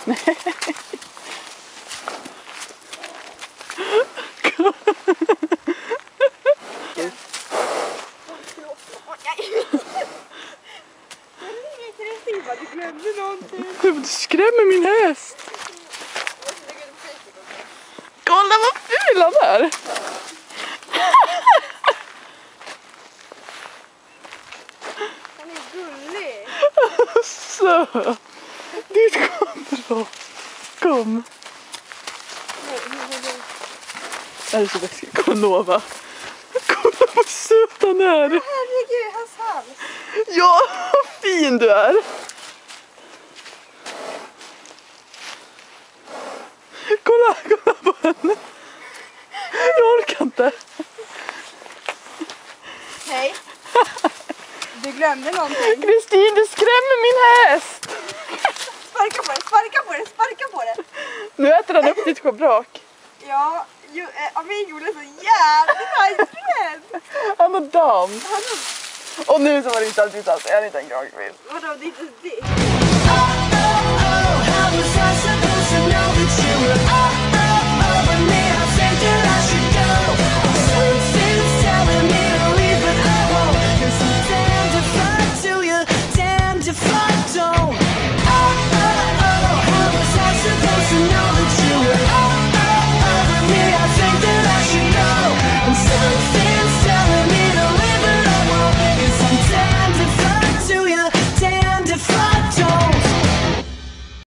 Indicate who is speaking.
Speaker 1: Du glömde någonting.
Speaker 2: Du skrämmer min häst. Kolla vad ful han är.
Speaker 1: Han är gullig.
Speaker 2: Så. Dit kommer då. Kom. Det här är så läskigt. Kom lova. Kolla vad söt han är.
Speaker 1: Herregud, hans hals.
Speaker 2: Ja, vad fin du är. Kolla på henne. Jag orkar inte.
Speaker 1: Hej. Du glömde någonting.
Speaker 2: Kristin, du skrämmer min häst.
Speaker 1: Sparka på det.
Speaker 2: Nu äter han upp ditt schabrak.
Speaker 1: Ja, Amigo blev så jävligt rädd.
Speaker 2: Han har dam. Och nu så var det inte alltid sant. Är han inte en gravkvinna?
Speaker 1: Vadå, det är inte det.